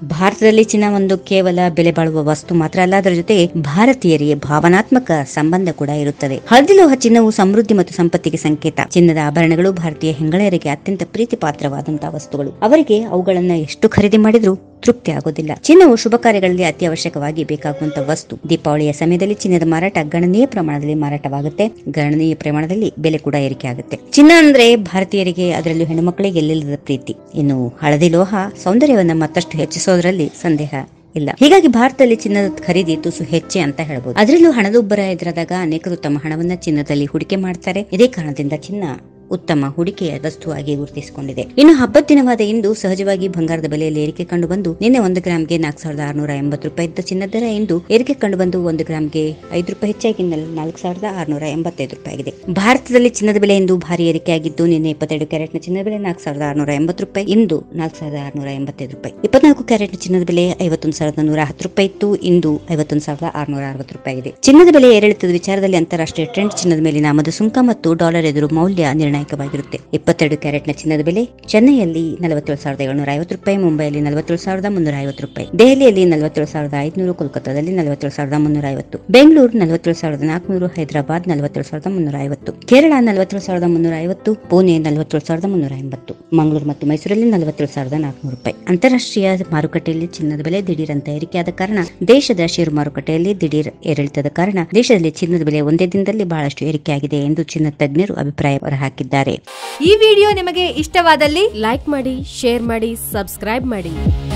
ಭಾರತದಲ್ಲಿ ಚಿನ್ನ ಒಂದು ಕೇವಲ ಬೆಲೆ ಬಾಳುವ ವಸ್ತು ಮಾತ್ರ ಅಲ್ಲ, ಅದರ ಜೊತೆ ಭಾರತೀಯರಿಗೆ ಭಾವನಾತ್ಮಕ ಸಂಬಂಧ ಕೂಡ ಇರುತ್ತದೆ. ಹಳದಿಲೋಹ ಚಿನ್ನವು ಸಮೃದ್ಧಿ ಮತ್ತು ಸಂಪತ್ತಿಗೆ ಸಂಕೇತ. ಚಿನ್ನದ ಆಭರಣಗಳು ಭಾರತೀಯ ಹೆಂಗಳೆಯರಿಗೆ ಅತ್ಯಂತ ಪ್ರೀತಿ ಪಾತ್ರವಾದಂತಹ ವಸ್ತುಗಳು. ಅವರಿಗೆ ಅವುಗಳನ್ನ ಎಷ್ಟು ಖರೀದಿ ಮಾಡಿದ್ರೂ ತೃಪ್ತಿ ಆಗೋದಿಲ್ಲ. ಚಿನ್ನವು ಶುಭ ಕಾರ್ಯಗಳಲ್ಲಿ ಅತ್ಯವಶ್ಯಕವಾಗಿ ಬೇಕಾಗುವಂತಹ ವಸ್ತು. ದೀಪಾವಳಿಯ ಸಮಯದಲ್ಲಿ ಚಿನ್ನದ ಮಾರಾಟ ಗಣನೀಯ ಪ್ರಮಾಣದಲ್ಲಿ ಮಾರಾಟವಾಗುತ್ತೆ. ಗಣನೀಯ ಪ್ರಮಾಣದಲ್ಲಿ ಬೆಲೆ ಕೂಡ ಏರಿಕೆ ಆಗುತ್ತೆ. ಚಿನ್ನ ಅಂದ್ರೆ ಭಾರತೀಯರಿಗೆ, ಅದರಲ್ಲೂ ಹೆಣ್ಣು ಮಕ್ಕಳಿಗೆ ಎಲ್ಲಿಲ್ಲದ ಪ್ರೀತಿ. ಇನ್ನು ಹಳದಿ ಲೋಹ ಸೌಂದರ್ಯವನ್ನ ಮತ್ತಷ್ಟು ಹೆಚ್ಚಿಸೋದ್ರಲ್ಲಿ ಸಂದೇಹ ಇಲ್ಲ. ಹೀಗಾಗಿ ಭಾರತದಲ್ಲಿ ಚಿನ್ನದ ಖರೀದಿ ತುಸು ಹೆಚ್ಚೆ ಅಂತ ಹೇಳ್ಬೋದು. ಅದರಲ್ಲೂ ಹಣದುಬ್ಬರ ಎದುರಾದಾಗ ಅನೇಕರು ತಮ್ಮ ಹಣವನ್ನ ಚಿನ್ನದಲ್ಲಿ ಹೂಡಿಕೆ ಮಾಡ್ತಾರೆ. ಇದೇ ಕಾರಣದಿಂದ ಚಿನ್ನ ಉತ್ತಮ ಹೂಡಿಕೆಯ ವಸ್ತುವಾಗಿ ಗುರುತಿಸಿಕೊಂಡಿದೆ. ಇನ್ನು ಹಬ್ಬದ ದಿನವಾದ ಇಂದು ಸಹಜವಾಗಿ ಬಂಗಾರದ ಬೆಲೆಯಲ್ಲಿ ಏರಿಕೆ ಕಂಡು ಬಂದು ನಿನ್ನೆ 1 ಗ್ರಾಂಗೆ 4680 ರೂಪಾಯಿ ಇದ್ದ ಚಿನ್ನದ ದರ ಇಂದು ಏರಿಕೆ ಕಂಡು ಬಂದು 1 ಗ್ರಾಂಗೆ 5 ರೂಪಾಯಿ ಹೆಚ್ಚಾಗಿ 4685 ರೂಪಾಯಿ ಆಗಿದೆ. ಭಾರತದಲ್ಲಿ ಚಿನ್ನದ ಬೆಲೆ ಇಂದು ಭಾರಿ ಏರಿಕೆಯಾಗಿದ್ದು ನಿನ್ನೆ 22 ಕ್ಯಾರೆಟ್ನ ಚಿನ್ನದ ಬೆಲೆ 4680 ರೂಪಾಯಿ, ಇಂದು 4685 ರೂಪಾಯಿ. 24 ಕ್ಯಾರೆಟ್ನ ಚಿನ್ನದ ಬೆಲೆ 51110 ರೂಪಾಯಿ ಇತ್ತು, ಇಂದು 51660 ರೂಪಾಯಿ ಆಗಿದೆ. ಚಿನ್ನದ ಬೆಲೆ ಏರಿಳಿತದ ವಿಚಾರದಲ್ಲಿ ಅಂತಾರಾಷ್ಟ್ರೀಯ ಟ್ರೆಂಡ್ ಚಿನ್ನದ ಮೇಲಿನ ಆಮದು ಸುಂಕ ಮತ್ತು ಡಾಲರ್ ಎದುರು ಮೌಲ್ಯ ನಿರ್ಣಾಯಕವಾಗಿರುತ್ತೆ. 22 ಕ್ಯಾರೆಟ್ನ ಚಿನ್ನದ ಬೆಲೆ ಚೆನ್ನೈಯಲ್ಲಿ 47,750 ರೂಪಾಯಿ, ಮುಂಬೈಯಲ್ಲಿ 47,350 ರೂಪಾಯಿ, ದೆಹಲಿಯಲ್ಲಿ 47,500, ಕೋಲ್ಕತ್ತಾದಲ್ಲಿ 47,350, ಬೆಂಗಳೂರು 47,400, ಹೈದರಾಬಾದ್ 47,350, ಕೇರಳ 47,350, ಪುಣೆ 47,380, ಮಂಗಳೂರು ಮತ್ತು ಮೈಸೂರಲ್ಲಿ 47,400 ರೂಪಾಯಿ. ಅಂತಾರಾಷ್ಟ್ರೀಯ ಮಾರುಕಟ್ಟೆಯಲ್ಲಿ ಚಿನ್ನದ ಬೆಲೆ ದಿಢೀರ್ ಅಂತ ಏರಿಕೆಯಾದ ಕಾರಣ, ದೇಶದ ಷೇರು ಮಾರುಕಟ್ಟೆಯಲ್ಲಿ ದಿಢೀರ್ ಏರಿಳಿತದ ಕಾರಣ ದೇಶದಲ್ಲಿ ಚಿನ್ನದ ಬೆಲೆ ಒಂದೇ ದಿನದಲ್ಲಿ ಬಹಳಷ್ಟು ಏರಿಕೆಯಾಗಿದೆ ಎಂದು ಚಿನ್ನ ತಜ್ಞರು ಅಭಿಪ್ರಾಯ ಹೊರಹಾಕಿದ್ದಾರೆ. ಈ ವಿಡಿಯೋ ನಿಮಗೆ ಇಷ್ಟವಾದಲ್ಲಿ ಲೈಕ್ ಮಾಡಿ, ಶೇರ್ ಮಾಡಿ, ಸಬ್ಸ್ಕ್ರೈಬ್ ಮಾಡಿ.